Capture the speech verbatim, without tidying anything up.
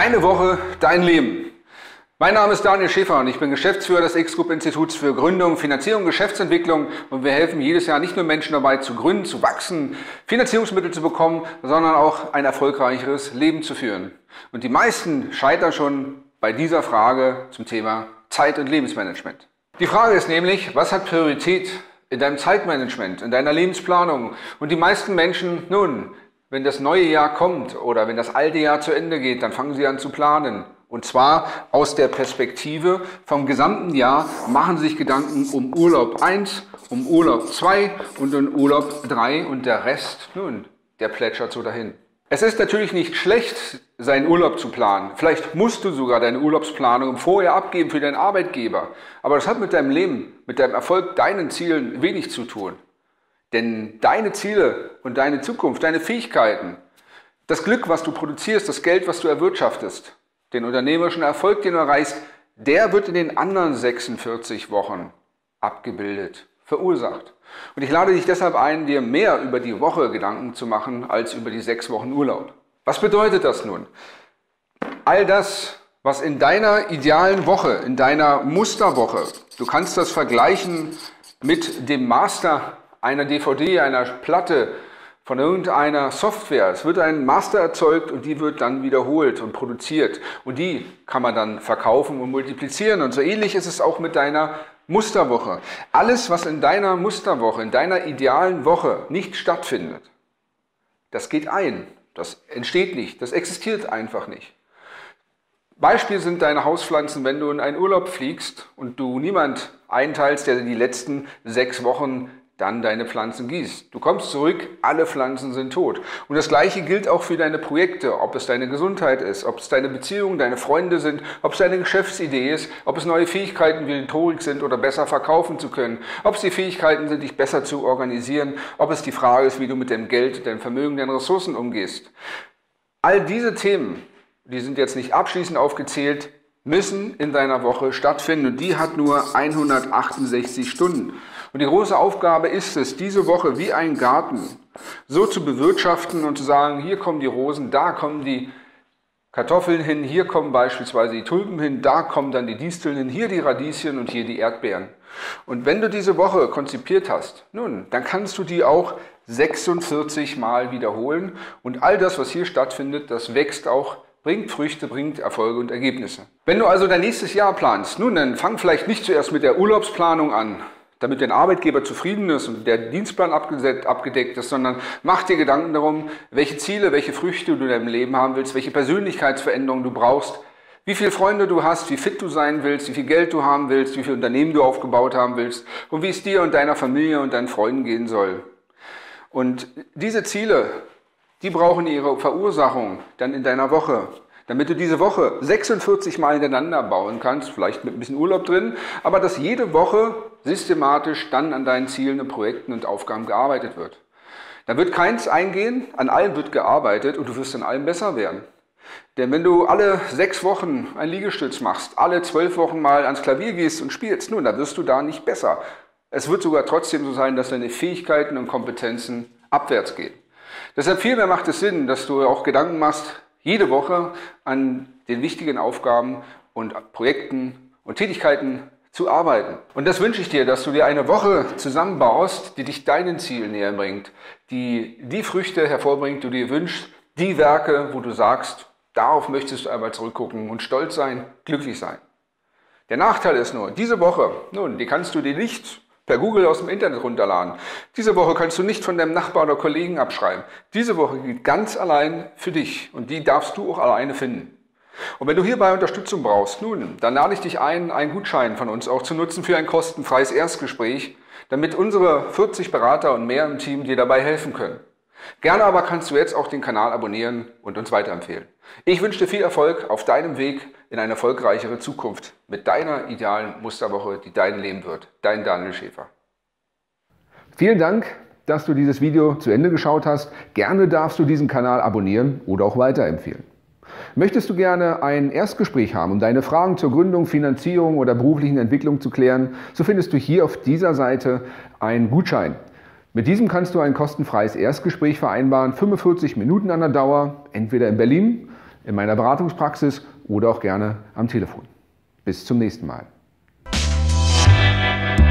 Deine Woche, dein Leben. Mein Name ist Daniel Schäfer und ich bin Geschäftsführer des X-Group-Instituts für Gründung, Finanzierung, Geschäftsentwicklung und wir helfen jedes Jahr nicht nur Menschen dabei zu gründen, zu wachsen, Finanzierungsmittel zu bekommen, sondern auch ein erfolgreicheres Leben zu führen. Und die meisten scheitern schon bei dieser Frage zum Thema Zeit- und Lebensmanagement. Die Frage ist nämlich, was hat Priorität in deinem Zeitmanagement, in deiner Lebensplanung? Und die meisten Menschen, nun, wenn das neue Jahr kommt oder wenn das alte Jahr zu Ende geht, dann fangen sie an zu planen. Und zwar aus der Perspektive vom gesamten Jahr machen sie sich Gedanken um Urlaub eins, um Urlaub zwei und um Urlaub drei und der Rest, nun, der plätschert so dahin. Es ist natürlich nicht schlecht, seinen Urlaub zu planen. Vielleicht musst du sogar deine Urlaubsplanung vorher abgeben für deinen Arbeitgeber. Aber das hat mit deinem Leben, mit deinem Erfolg, deinen Zielen wenig zu tun. Denn deine Ziele und deine Zukunft, deine Fähigkeiten, das Glück, was du produzierst, das Geld, was du erwirtschaftest, den unternehmerischen Erfolg, den du erreichst, der wird in den anderen sechsundvierzig Wochen abgebildet, verursacht. Und ich lade dich deshalb ein, dir mehr über die Woche Gedanken zu machen, als über die sechs Wochen Urlaub. Was bedeutet das nun? All das, was in deiner idealen Woche, in deiner Musterwoche, du kannst das vergleichen mit dem Master einer D V D, einer Platte, von irgendeiner Software. Es wird ein Master erzeugt und die wird dann wiederholt und produziert. Und die kann man dann verkaufen und multiplizieren. Und so ähnlich ist es auch mit deiner Musterwoche. Alles, was in deiner Musterwoche, in deiner idealen Woche nicht stattfindet, das geht ein. Das entsteht nicht. Das existiert einfach nicht. Beispiel sind deine Hauspflanzen, wenn du in einen Urlaub fliegst und du niemand einteilst, der die letzten sechs Wochen dann deine Pflanzen gießt. Du kommst zurück, alle Pflanzen sind tot. Und das Gleiche gilt auch für deine Projekte, ob es deine Gesundheit ist, ob es deine Beziehungen, deine Freunde sind, ob es deine Geschäftsidee ist, ob es neue Fähigkeiten wie Rhetorik sind oder besser verkaufen zu können, ob es die Fähigkeiten sind, dich besser zu organisieren, ob es die Frage ist, wie du mit dem Geld, deinem Vermögen, deinen Ressourcen umgehst. All diese Themen, die sind jetzt nicht abschließend aufgezählt, müssen in deiner Woche stattfinden und die hat nur hundertachtundsechzig Stunden. Und die große Aufgabe ist es, diese Woche wie ein Garten so zu bewirtschaften und zu sagen, hier kommen die Rosen, da kommen die Kartoffeln hin, hier kommen beispielsweise die Tulpen hin, da kommen dann die Disteln hin, hier die Radieschen und hier die Erdbeeren. Und wenn du diese Woche konzipiert hast, nun, dann kannst du die auch sechsundvierzig Mal wiederholen und all das, was hier stattfindet, das wächst auch, bringt Früchte, bringt Erfolge und Ergebnisse. Wenn du also dein nächstes Jahr planst, nun, dann fang vielleicht nicht zuerst mit der Urlaubsplanung an, damit dein Arbeitgeber zufrieden ist und der Dienstplan abgedeckt ist, sondern mach dir Gedanken darum, welche Ziele, welche Früchte du in deinem Leben haben willst, welche Persönlichkeitsveränderungen du brauchst, wie viele Freunde du hast, wie fit du sein willst, wie viel Geld du haben willst, wie viele Unternehmen du aufgebaut haben willst und wie es dir und deiner Familie und deinen Freunden gehen soll. Und diese Ziele, die brauchen ihre Verursachung dann in deiner Woche, damit du diese Woche sechsundvierzig Mal hintereinander bauen kannst, vielleicht mit ein bisschen Urlaub drin, aber dass jede Woche systematisch dann an deinen Zielen und Projekten und Aufgaben gearbeitet wird. Da wird keins eingehen, an allem wird gearbeitet und du wirst an allem besser werden. Denn wenn du alle sechs Wochen einen Liegestütz machst, alle zwölf Wochen mal ans Klavier gehst und spielst, nun, dann wirst du da nicht besser. Es wird sogar trotzdem so sein, dass deine Fähigkeiten und Kompetenzen abwärts gehen. Deshalb vielmehr macht es Sinn, dass du auch Gedanken machst, jede Woche an den wichtigen Aufgaben und Projekten und Tätigkeiten zu arbeiten. Und das wünsche ich dir, dass du dir eine Woche zusammenbaust, die dich deinen Zielen näher bringt, die die Früchte hervorbringt, die du dir wünschst, die Werke, wo du sagst, darauf möchtest du einmal zurückgucken und stolz sein, glücklich sein. Der Nachteil ist nur, diese Woche, nun, die kannst du dir nicht per Google aus dem Internet runterladen. Diese Woche kannst du nicht von deinem Nachbar oder Kollegen abschreiben. Diese Woche gilt ganz allein für dich und die darfst du auch alleine finden. Und wenn du hierbei Unterstützung brauchst, nun, dann lade ich dich ein, einen Gutschein von uns auch zu nutzen für ein kostenfreies Erstgespräch, damit unsere vierzig Berater und mehr im Team dir dabei helfen können. Gerne aber kannst du jetzt auch den Kanal abonnieren und uns weiterempfehlen. Ich wünsche dir viel Erfolg auf deinem Weg in eine erfolgreichere Zukunft mit deiner idealen Musterwoche, die dein Leben wird. Dein Daniel Schäfer. Vielen Dank, dass du dieses Video zu Ende geschaut hast. Gerne darfst du diesen Kanal abonnieren oder auch weiterempfehlen. Möchtest du gerne ein Erstgespräch haben, um deine Fragen zur Gründung, Finanzierung oder beruflichen Entwicklung zu klären, so findest du hier auf dieser Seite einen Gutschein. Mit diesem kannst du ein kostenfreies Erstgespräch vereinbaren, fünfundvierzig Minuten an der Dauer, entweder in Berlin, in meiner Beratungspraxis oder auch gerne am Telefon. Bis zum nächsten Mal.